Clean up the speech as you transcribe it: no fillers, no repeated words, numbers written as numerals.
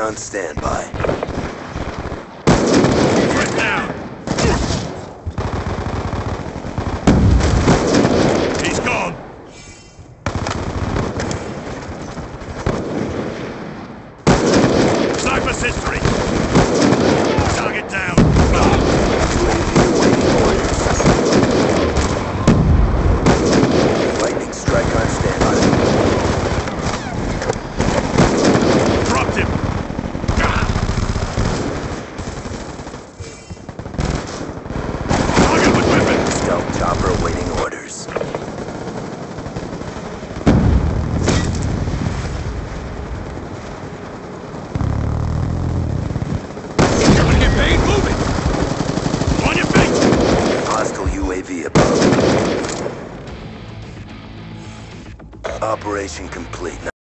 on standby. Threat down! He's gone! Sniper's history! Target down! Lightning strike on standby. Dropped him! Target with weapon! Stealth chopper awaiting orders. Wanna get paid? Move it! On your feet! Hostile UAV above. Operation complete.